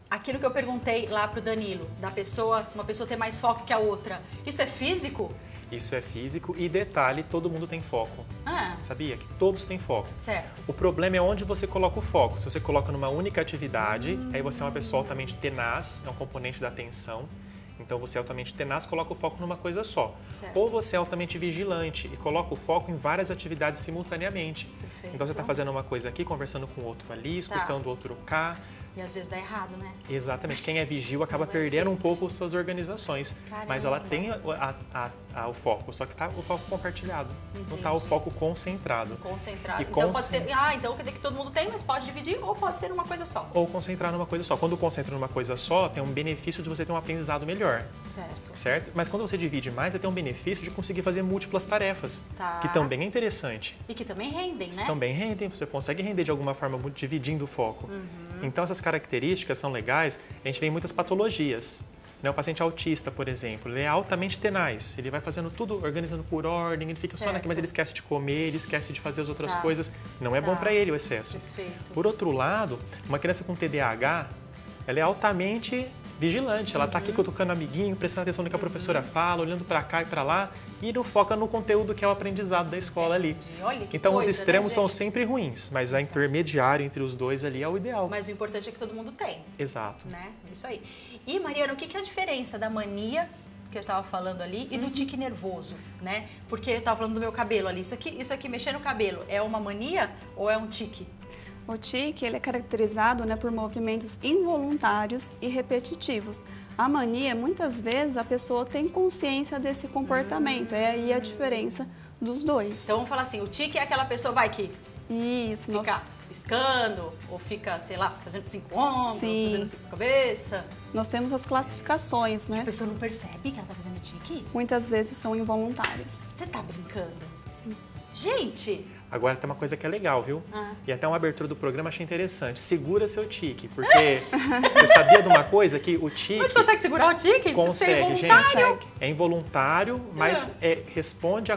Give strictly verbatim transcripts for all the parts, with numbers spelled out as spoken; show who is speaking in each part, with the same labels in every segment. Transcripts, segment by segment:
Speaker 1: aquilo que eu perguntei lá pro Danilo, da pessoa, uma pessoa ter mais foco que a outra, isso é físico?
Speaker 2: Isso é físico e detalhe, todo mundo tem foco.
Speaker 1: Ah.
Speaker 2: Sabia? Que todos têm foco.
Speaker 1: Certo.
Speaker 2: O problema é onde você coloca o foco. Se você coloca numa única atividade, hum. aí você é uma pessoa altamente tenaz, é um componente da atenção. Então você é altamente tenaz, coloca o foco numa coisa só.
Speaker 1: Certo.
Speaker 2: Ou você é altamente vigilante e coloca o foco em várias atividades simultaneamente.
Speaker 1: Perfeito.
Speaker 2: Então você está fazendo uma coisa aqui, conversando com o outro ali, escutando o outro cá.
Speaker 1: E às vezes dá errado, né?
Speaker 2: Exatamente. Quem é vigil acaba
Speaker 1: Não
Speaker 2: perdendo
Speaker 1: é
Speaker 2: um pouco suas organizações.
Speaker 1: Caramba.
Speaker 2: Mas ela tem a, a, a, a, o foco, só que tá o foco compartilhado. Entendi. Não está o foco concentrado.
Speaker 1: Concentrado.
Speaker 2: E
Speaker 1: então
Speaker 2: concent...
Speaker 1: pode ser. Ah, então quer dizer que todo mundo tem, mas pode dividir ou pode ser numa coisa só.
Speaker 2: Ou concentrar numa coisa só. Quando concentra numa coisa só, tem um benefício de você ter um aprendizado melhor.
Speaker 1: Certo.
Speaker 2: Certo? Mas quando você divide mais, você tem um benefício de conseguir fazer múltiplas tarefas.
Speaker 1: Tá.
Speaker 2: Que também é interessante.
Speaker 1: E que também rendem, né?
Speaker 2: Também rendem. Você consegue render de alguma forma dividindo o foco.
Speaker 1: Uhum.
Speaker 2: Então essas características são legais. A gente vê em muitas patologias. O paciente autista, por exemplo, ele é altamente tenaz. Ele vai fazendo tudo, organizando por ordem, ele fica
Speaker 1: certo.
Speaker 2: só naquilo, mas ele esquece de comer, ele esquece de fazer as outras
Speaker 1: tá.
Speaker 2: coisas. Não é
Speaker 1: tá.
Speaker 2: bom para ele o excesso.
Speaker 1: Perfeito.
Speaker 2: Por outro lado, uma criança com T D A H, ela é altamente vigilante. Ela está uhum. aqui cutucando o amiguinho, prestando atenção no que a professora uhum. fala, olhando para cá e para lá, e não foca no conteúdo que é o aprendizado da escola ali.
Speaker 1: Olha que
Speaker 2: então,
Speaker 1: coisa,
Speaker 2: os extremos
Speaker 1: né,
Speaker 2: são sempre ruins, mas a intermediária entre os dois ali é o ideal.
Speaker 1: Mas o importante é que todo mundo tem.
Speaker 2: Exato.
Speaker 1: Né? Isso aí. E, Mariana, o que é a diferença da mania, que eu estava falando ali, e do tique nervoso, né? Porque eu estava falando do meu cabelo ali. Isso aqui, isso aqui, mexer no cabelo, é uma mania ou é um tique?
Speaker 3: O tique, ele é caracterizado, né, por movimentos involuntários e repetitivos. A mania, muitas vezes, a pessoa tem consciência desse comportamento. Hum. É aí a diferença dos dois.
Speaker 1: Então, vamos falar assim, o tique é aquela pessoa, vai, que
Speaker 3: Isso,
Speaker 1: fica nós... piscando, ou fica, sei lá, fazendo cinco ombros, Sim. fazendo cinco cabeça.
Speaker 3: Nós temos as classificações, né?
Speaker 1: A pessoa não percebe que ela tá fazendo tique?
Speaker 3: Muitas vezes são involuntárias.
Speaker 1: Você tá brincando?
Speaker 3: Sim.
Speaker 1: Gente...
Speaker 2: Agora tem uma coisa que é legal, viu?
Speaker 1: Ah.
Speaker 2: E até uma abertura do programa achei interessante. Segura seu tique, porque você sabia de uma coisa que o tique...
Speaker 1: Mas consegue segurar o tique?
Speaker 2: Consegue,
Speaker 1: Isso é
Speaker 2: involuntário? Gente. É involuntário, mas é. É, responde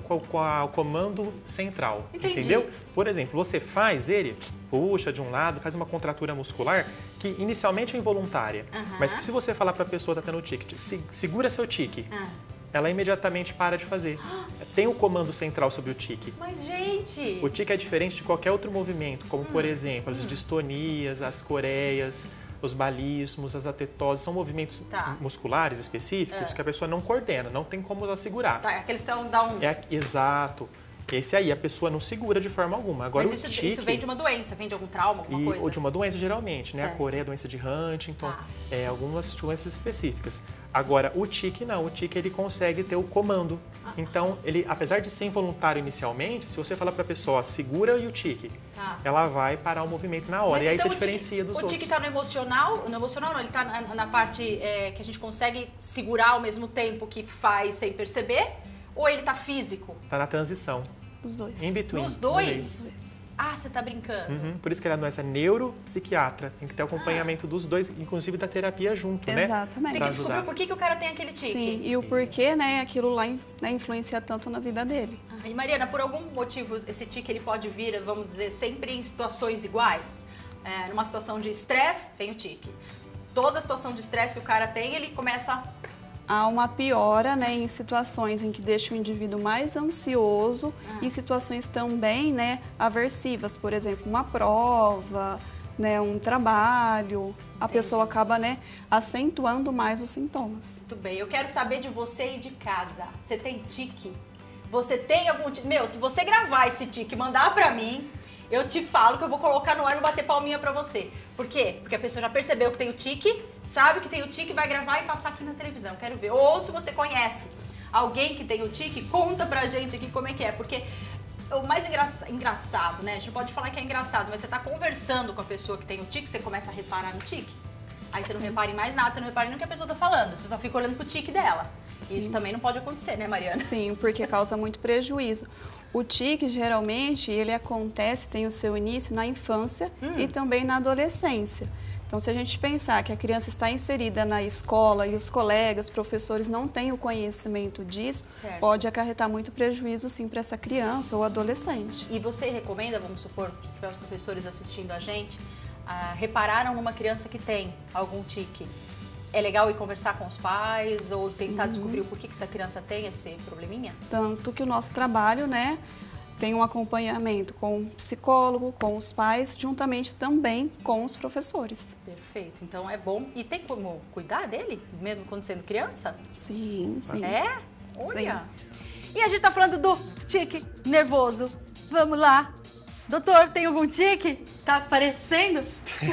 Speaker 2: ao comando central.
Speaker 1: Entendi.
Speaker 2: Entendeu? Por exemplo, você faz ele, puxa de um lado, faz uma contratura muscular que inicialmente é involuntária. Uh-huh. Mas que se você falar para a pessoa que está tendo tique, segura seu tique. Uh. Ela imediatamente para de fazer. Tem o comando central sobre o tique.
Speaker 1: Mas, gente...
Speaker 2: O tique é diferente de qualquer outro movimento, como, hum. por exemplo, as distonias, as coreias, os balismos, as atetoses. São movimentos tá. musculares específicos é. que a pessoa não coordena, não tem como ela segurar.
Speaker 1: Tá, aqueles que dá um...
Speaker 2: É, exato. Esse aí, a pessoa não segura de forma alguma. Agora,
Speaker 1: Mas isso,
Speaker 2: o tique,
Speaker 1: isso vem de uma doença, vem de algum trauma, alguma
Speaker 2: e,
Speaker 1: coisa?
Speaker 2: Ou de uma doença, geralmente, né?
Speaker 1: Certo.
Speaker 2: A coreia, a doença de Huntington,
Speaker 1: ah.
Speaker 2: é, algumas doenças específicas. Agora, o tique não. O tique, ele consegue ter o comando. Ah. Então, ele, apesar de ser involuntário inicialmente, se você falar para a pessoa, segura o tique, ah. ela vai parar o movimento na hora.
Speaker 1: Mas
Speaker 2: e aí
Speaker 1: então
Speaker 2: você diferencia
Speaker 1: tique,
Speaker 2: dos
Speaker 1: o
Speaker 2: outros.
Speaker 1: O tique está no emocional? No emocional não, ele está na, na parte é, que a gente consegue segurar ao mesmo tempo que faz sem perceber? Ou ele está físico?
Speaker 2: Está na transição.
Speaker 3: Os dois.
Speaker 2: In between.
Speaker 1: Nos dois? Ah, você tá brincando.
Speaker 2: Uhum. Por isso que ele é uma doença neuropsiquiatra. Tem que ter o acompanhamento ah. dos dois, inclusive da terapia junto,
Speaker 3: Exatamente.
Speaker 2: né?
Speaker 1: Exatamente. Tem que descobrir por que, que o cara tem aquele tique.
Speaker 3: Sim, e o porquê, né, aquilo lá né, influencia tanto na vida dele.
Speaker 1: Ah, e Mariana, por algum motivo esse tique ele pode vir, vamos dizer, sempre em situações iguais? É, numa situação de estresse, tem o tique. Toda situação de estresse que o cara tem, ele começa a...
Speaker 3: Há uma piora, né, em situações em que deixa o indivíduo mais ansioso ah. e situações também, né, aversivas, por exemplo, uma prova, né, um trabalho, Entendi. A pessoa acaba, né, acentuando mais os sintomas.
Speaker 1: Muito bem, eu quero saber de você e de casa. Você tem tique? Você tem algum tique? Meu, se você gravar esse tique e mandar pra mim, eu te falo que eu vou colocar no ar e vou bater palminha pra você. Por quê? Porque a pessoa já percebeu que tem o tique, sabe que tem o tique, vai gravar e passar aqui na televisão. Quero ver. Ou se você conhece alguém que tem o tique, conta pra gente aqui como é que é. Porque o mais engra... engraçado, né? A gente pode falar que é engraçado, mas você tá conversando com a pessoa que tem o tique, você começa a reparar no tique. Aí você Sim. não repara em mais nada, você não repara nem no que a pessoa tá falando. Você só fica olhando pro tique dela. Sim. Isso também não pode acontecer, né, Mariana?
Speaker 3: Sim, porque causa muito prejuízo. O tique, geralmente, ele acontece, tem o seu início na infância hum. e também na adolescência. Então, se a gente pensar que a criança está inserida na escola e os colegas, professores não têm o conhecimento disso, certo. Pode acarretar muito prejuízo, sim, para essa criança ou adolescente.
Speaker 1: E você recomenda, vamos supor, se tiver os professores assistindo a gente, ah, repararam numa criança que tem algum tique, é legal ir conversar com os pais ou Sim. tentar descobrir o porquê que essa criança tem esse probleminha?
Speaker 3: Tanto que o nosso trabalho, né, tem um acompanhamento com o psicólogo, com os pais, juntamente também com os professores.
Speaker 1: Perfeito. Então é bom. E tem como cuidar dele, mesmo quando sendo criança?
Speaker 3: Sim, sim.
Speaker 1: É? Olha. Sim. E a gente tá falando do tique nervoso. Vamos lá. Doutor, tem algum tique? Tá aparecendo?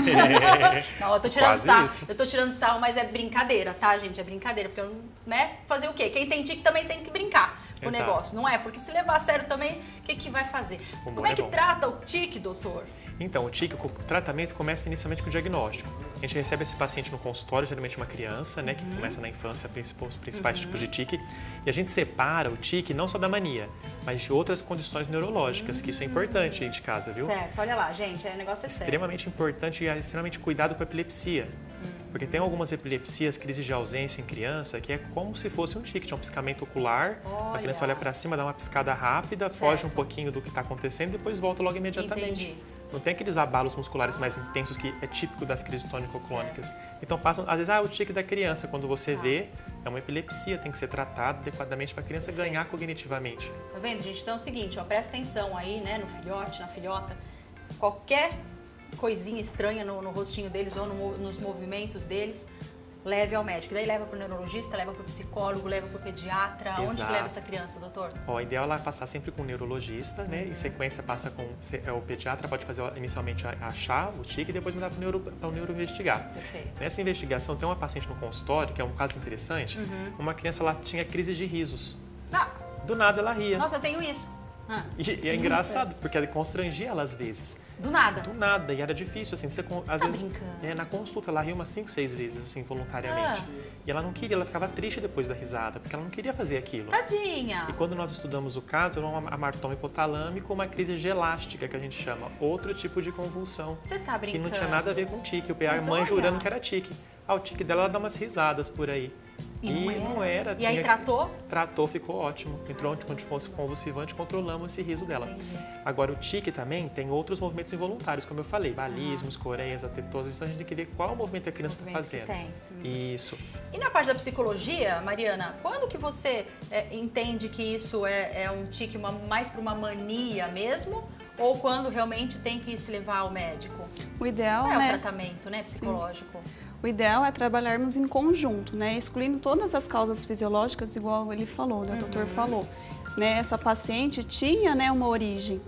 Speaker 1: Não, eu tô tirando sarro. Eu tô tirando sarro, mas é brincadeira, tá, gente? É brincadeira, porque eu não, né? Fazer o quê? Quem tem tique também tem que brincar com o negócio, não é? Porque se levar a sério também, o que que vai fazer? Como é que trata o tique, doutor?
Speaker 2: Então, o tique, o tratamento começa inicialmente com o diagnóstico. A gente recebe esse paciente no consultório, geralmente uma criança, né, que uhum. começa na infância, os principais uhum. tipos de tique, e a gente separa o tique não só da mania, mas de outras condições neurológicas, uhum. que isso é importante aí de casa, viu?
Speaker 1: Certo, olha lá, gente, o negócio é sério.
Speaker 2: Extremamente importante e é extremamente cuidado com a epilepsia. Uhum. Porque tem algumas epilepsias, crises de ausência em criança, que é como se fosse um tique, é um piscamento ocular, olha. A criança olha para cima, dá uma piscada rápida, certo. Foge um pouquinho do que está acontecendo e depois volta logo imediatamente.
Speaker 1: Entendi.
Speaker 2: Não tem aqueles abalos musculares mais intensos que é típico das crises tônico-clônicas. Então passam, às vezes, ah, o tique da criança, quando você ah. vê, é uma epilepsia, tem que ser tratada adequadamente para a criança ganhar cognitivamente.
Speaker 1: Tá vendo, gente? Então é o seguinte, ó, presta atenção aí, né, no filhote, na filhota, qualquer coisinha estranha no, no rostinho deles ou no, nos movimentos deles, leve ao médico. Daí leva para o neurologista, leva para o psicólogo, leva para o pediatra.
Speaker 2: Exato.
Speaker 1: Onde que leva essa criança, doutor?
Speaker 2: Ó, o ideal é ela passar sempre com o neurologista, né? Em sequência passa com o pediatra, pode fazer inicialmente achar o tique e depois mandar para o neuro, para o neuro investigar.
Speaker 1: Perfeito.
Speaker 2: Nessa investigação tem uma paciente no consultório, que é um caso interessante, uhum. uma criança lá tinha crises de risos.
Speaker 1: Ah.
Speaker 2: Do nada ela ria.
Speaker 1: Nossa, eu tenho isso. Ah.
Speaker 2: E, e é engraçado, porque ela constrangia ela às vezes.
Speaker 1: Do nada?
Speaker 2: Do nada, e era difícil, assim, você,
Speaker 1: você
Speaker 2: às
Speaker 1: tá
Speaker 2: vezes, é, na consulta, ela riu umas cinco, seis vezes, assim, voluntariamente. Ah. E ela não queria, ela ficava triste depois da risada, porque ela não queria fazer aquilo.
Speaker 1: Tadinha!
Speaker 2: E quando nós estudamos o caso, era um amartoma hipotalâmico, uma crise gelástica, que a gente chama, outro tipo de convulsão.
Speaker 1: Você tá brincando?
Speaker 2: Que não tinha nada a ver com tique, a mãe jurando que era tique. Ah, o tique dela, ela dá umas risadas por aí.
Speaker 1: E,
Speaker 2: e
Speaker 1: não era.
Speaker 2: Não era
Speaker 1: e
Speaker 2: tinha...
Speaker 1: aí tratou?
Speaker 2: Tratou, ficou ótimo. Entrou onde fosse convulsivante, controlamos esse riso dela.
Speaker 1: Entendi.
Speaker 2: Agora, o tique também tem outros movimentos involuntários, como eu falei, balismos, ah. coreias, atetoses, então a gente tem que ver qual movimento a criança está fazendo.
Speaker 1: Que tem. Hum.
Speaker 2: Isso.
Speaker 1: E na parte da psicologia, Mariana, quando que você é, entende que isso é, é um tique uma, mais para uma mania mesmo? Ou quando realmente tem que se levar ao médico?
Speaker 3: O ideal,
Speaker 1: Qual é
Speaker 3: né?
Speaker 1: o tratamento, né, psicológico?
Speaker 3: Sim. O ideal é trabalharmos em conjunto, né? Excluindo todas as causas fisiológicas, igual ele falou, né? O uhum. doutor falou. Né? Essa paciente tinha, né, uma origem.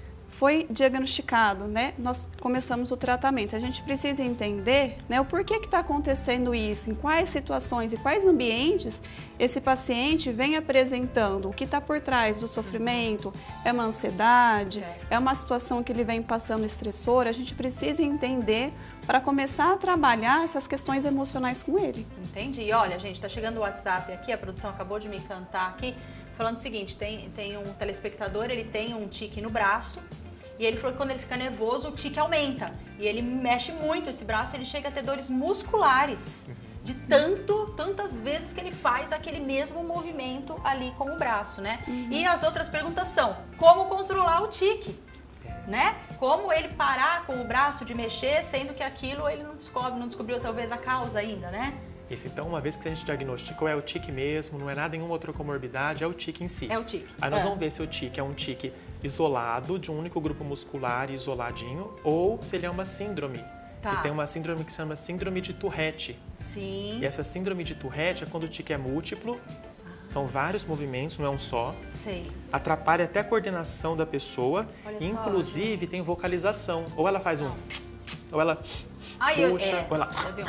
Speaker 3: Foi diagnosticado, né? Nós começamos o tratamento. A gente precisa entender, né, o porquê que está acontecendo isso, em quais situações e quais ambientes esse paciente vem apresentando, o que está por trás do sofrimento, é uma ansiedade, certo. É uma situação que ele vem passando estressora. A gente precisa entender para começar a trabalhar essas questões emocionais com ele.
Speaker 1: Entendi. Olha, gente, está chegando o WhatsApp aqui, a produção acabou de me cantar aqui, falando o seguinte, tem, tem um telespectador, ele tem um tique no braço, e ele falou que quando ele fica nervoso, o tique aumenta. E ele mexe muito esse braço, ele chega a ter dores musculares. De tanto, tantas vezes que ele faz aquele mesmo movimento ali com o braço, né? Uhum. E as outras perguntas são, como controlar o tique? Né? Como ele parar com o braço de mexer, sendo que aquilo ele não descobre, não descobriu talvez a causa ainda, né?
Speaker 2: Isso, então, uma vez que a gente diagnosticou, é o tique mesmo, não é nada, nenhuma outra comorbidade, é o tique em si.
Speaker 1: É o tique.
Speaker 2: Aí nós
Speaker 1: é.
Speaker 2: vamos ver se o tique é um tique isolado, de um único grupo muscular isoladinho, ou se ele é uma síndrome.
Speaker 1: Tá.
Speaker 2: E tem uma síndrome que se chama síndrome de Tourette.
Speaker 1: Sim.
Speaker 2: E essa síndrome de Tourette é quando o tique é múltiplo, são vários movimentos, não é um só.
Speaker 1: Sei.
Speaker 2: Atrapalha até a coordenação da pessoa,
Speaker 1: Olha
Speaker 2: e inclusive
Speaker 1: só,
Speaker 2: tem vocalização. Ou ela faz um... Não. Ou ela
Speaker 1: Ai,
Speaker 2: puxa,
Speaker 1: eu, é.
Speaker 2: ou ela...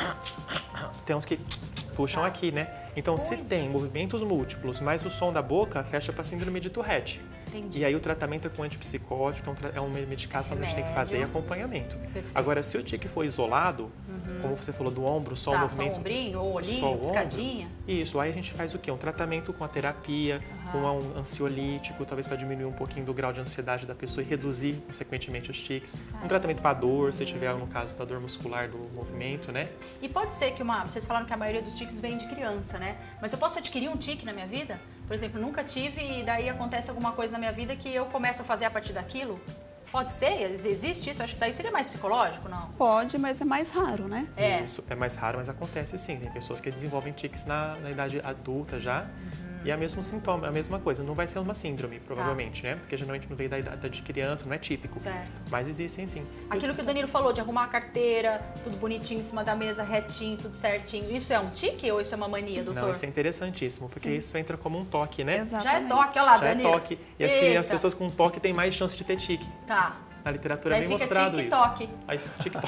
Speaker 2: Tem uns que puxam tá. aqui, né? Então,
Speaker 1: pois
Speaker 2: se tem movimentos múltiplos, mas o som da boca fecha para síndrome de Tourette.
Speaker 1: Entendi.
Speaker 2: E aí o tratamento é com antipsicótico, é uma medicação que a gente tem que fazer e acompanhamento. Perfeito. Agora, se o tique for isolado, uhum. como você falou, do ombro, só
Speaker 1: tá,
Speaker 2: o movimento...
Speaker 1: Só o ombrinho, ou olhinho,
Speaker 2: só o
Speaker 1: piscadinha.
Speaker 2: Ombro, isso, aí a gente faz o quê? Um tratamento com a terapia, uhum. com um ansiolítico, talvez para diminuir um pouquinho do grau de ansiedade da pessoa e reduzir, consequentemente, os tiques. Ah, um tratamento para dor, se tiver, no caso, da dor muscular do movimento, né?
Speaker 1: E pode ser que uma... Vocês falaram que a maioria dos tiques vem de criança, né? Mas eu posso adquirir um tique na minha vida? Por exemplo, nunca tive e daí acontece alguma coisa na minha vida que eu começo a fazer a partir daquilo? Pode ser? Existe isso? Acho que daí seria mais psicológico, não?
Speaker 3: Pode, mas é mais raro, né?
Speaker 1: É.
Speaker 2: Isso, é mais raro, mas acontece sim. Tem pessoas que desenvolvem tiques na, na idade adulta já. Uhum. E é o mesmo sintoma, é a mesma coisa. Não vai ser uma síndrome, provavelmente, tá. né? Porque geralmente não veio da idade de criança, não é típico.
Speaker 1: Certo.
Speaker 2: Mas existem sim.
Speaker 1: Aquilo que o Danilo falou, de arrumar a carteira, tudo bonitinho em cima da mesa, retinho, tudo certinho. Isso é um tique ou isso é uma mania, doutor?
Speaker 2: Não, isso é interessantíssimo, porque sim. isso entra como um toque, né?
Speaker 3: Exatamente.
Speaker 1: Já é toque, olha lá,
Speaker 2: Já
Speaker 1: Danilo.
Speaker 2: é toque. E as, que, as pessoas com toque têm mais chance de ter tique.
Speaker 1: Tá.
Speaker 2: Na literatura é
Speaker 1: bem
Speaker 2: mostrado
Speaker 1: TikTok.
Speaker 2: isso. Aí TikTok.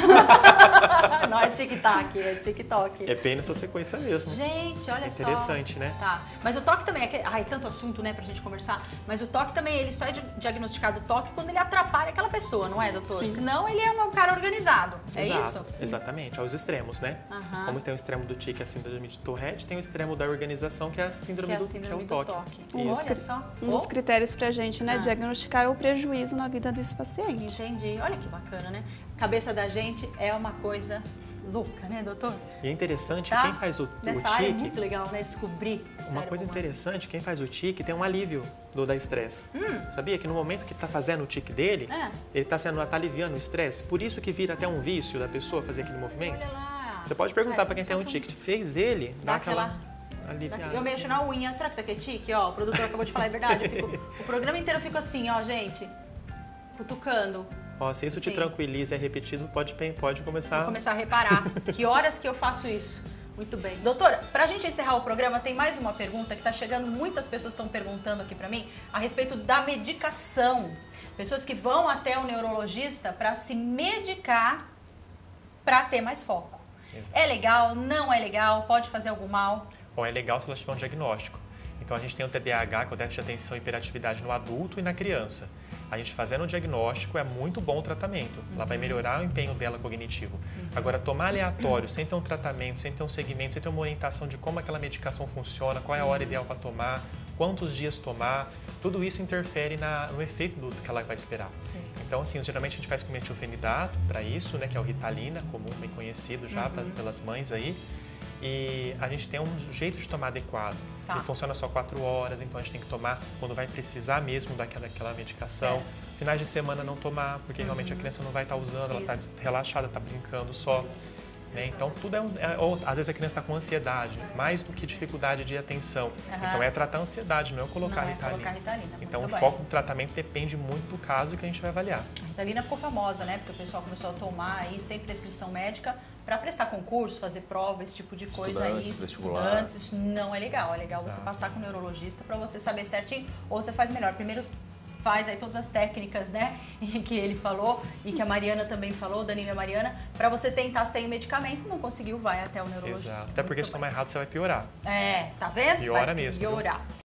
Speaker 1: Não é TikTok, é TikTok.
Speaker 2: É bem nessa sequência mesmo.
Speaker 1: Gente, olha
Speaker 2: é
Speaker 1: só.
Speaker 2: Interessante, né?
Speaker 1: Tá. Mas o toque também, é que... ai, tanto assunto, né, pra gente conversar. Mas o toque também, ele só é diagnosticado toque quando ele atrapalha aquela pessoa, não é, doutor?
Speaker 3: Sim.
Speaker 1: Senão ele é um cara organizado. É
Speaker 2: Exato,
Speaker 1: isso?
Speaker 2: Exatamente, aos extremos, né?
Speaker 1: Uhum.
Speaker 2: Como tem o extremo do tique, a síndrome de Tourette, tem o extremo da organização, que é a síndrome,
Speaker 1: que é a
Speaker 2: do,
Speaker 1: síndrome
Speaker 2: que é o
Speaker 1: do
Speaker 2: toque.
Speaker 1: toque.
Speaker 3: Um dos,
Speaker 1: Olha só.
Speaker 3: um dos critérios pra gente, né,
Speaker 1: Ah.
Speaker 3: diagnosticar é o prejuízo na vida desse paciente.
Speaker 1: Entendi. Olha que bacana, né? Cabeça da gente é uma coisa louca, né, doutor?
Speaker 2: E é interessante,
Speaker 1: Tá?
Speaker 2: quem faz o, o
Speaker 1: Nessa área é
Speaker 2: tique,
Speaker 1: muito legal, né? Descobrir.
Speaker 2: uma coisa
Speaker 1: humano.
Speaker 2: interessante, quem faz o tique tem um alívio do da estresse.
Speaker 1: Hum.
Speaker 2: Sabia que no momento que está fazendo o tique dele,
Speaker 1: É.
Speaker 2: ele está sendo tá aliviando o estresse? Por isso que vira até um vício da pessoa fazer aquele movimento?
Speaker 1: Olha lá.
Speaker 2: Você pode perguntar
Speaker 1: Ai,
Speaker 2: para quem tem um
Speaker 1: faço
Speaker 2: tique, fez ele, dá,
Speaker 1: Dá
Speaker 2: aquela,
Speaker 1: aquela-
Speaker 2: aliviada.
Speaker 1: Eu mexo na unha. Será que isso aqui é tique? Ó, o produtor acabou de falar a verdade. Eu fico- o programa inteiro eu fico assim, ó, gente. Cutucando.
Speaker 2: Ó, se isso te
Speaker 1: Sim.
Speaker 2: tranquiliza e é repetido, pode, pode começar...
Speaker 1: Vou começar a reparar. Que horas que eu faço isso? Muito bem. Doutora, pra gente encerrar o programa, tem mais uma pergunta que tá chegando, muitas pessoas estão perguntando aqui pra mim, a respeito da medicação. Pessoas que vão até o neurologista pra se medicar pra ter mais foco.
Speaker 2: Exato.
Speaker 1: É legal? Não é legal? Pode fazer algum mal?
Speaker 2: Bom, é legal se ela tiver um diagnóstico. Então, a gente tem o T D A H, que é o déficit de atenção e hiperatividade no adulto e na criança. A gente fazendo o diagnóstico é muito bom o tratamento. Ela vai melhorar o empenho dela cognitivo. Agora, tomar aleatório, sem ter um tratamento, sem ter um segmento, sem ter uma orientação de como aquela medicação funciona, qual é a hora ideal para tomar, quantos dias tomar, tudo isso interfere na, no efeito do que ela vai esperar.
Speaker 1: Sim.
Speaker 2: Então, assim, geralmente a gente faz com metilfenidato para isso, né, que é o Ritalina, comum, bem conhecido já
Speaker 1: Uhum.
Speaker 2: pra, pelas mães aí. E a gente tem um jeito de tomar adequado.
Speaker 1: Tá.
Speaker 2: Ele funciona só quatro horas, então a gente tem que tomar quando vai precisar mesmo daquela, daquela medicação.
Speaker 1: Certo.
Speaker 2: Finais de semana não tomar, porque
Speaker 1: Uhum.
Speaker 2: realmente a criança não vai estar usando, ela
Speaker 1: Precisa.
Speaker 2: está relaxada, está brincando só. Né? Então, tudo é, um, é ou, às vezes a criança está com ansiedade, mais do que dificuldade de atenção.
Speaker 1: Uhum.
Speaker 2: Então, é tratar a ansiedade, não é colocar
Speaker 1: Não é
Speaker 2: Ritalina.
Speaker 1: colocar Ritalina.
Speaker 2: Então,
Speaker 1: Muito
Speaker 2: o
Speaker 1: bem.
Speaker 2: foco do tratamento depende muito do caso que a gente vai avaliar.
Speaker 1: A Ritalina ficou famosa, né? Porque o pessoal começou a tomar aí sem prescrição médica para prestar concurso, fazer prova, esse tipo de coisa aí.
Speaker 4: Estudantes, vestibular.
Speaker 1: Estudantes, isso não é legal. É legal você
Speaker 2: Exato.
Speaker 1: passar com o neurologista para você saber certinho. Ou você faz melhor. Primeiro faz aí todas as técnicas, né? Que ele falou e que a Mariana também falou, Danilo e a Mariana, para você tentar sem o medicamento, não conseguiu, vai até o neurologista.
Speaker 2: Exato. Até porque
Speaker 1: Muito
Speaker 2: se
Speaker 1: bem.
Speaker 2: tomar errado, você vai piorar.
Speaker 1: É, tá vendo?
Speaker 2: Piora
Speaker 1: Vai
Speaker 2: mesmo, viu?
Speaker 1: piorar.